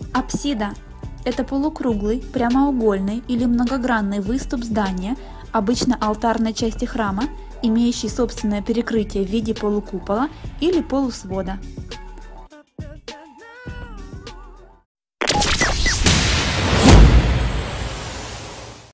Апсида – это полукруглый, прямоугольный или многогранный выступ здания, обычно алтарной части храма, имеющий собственное перекрытие в виде полукупола или полусвода.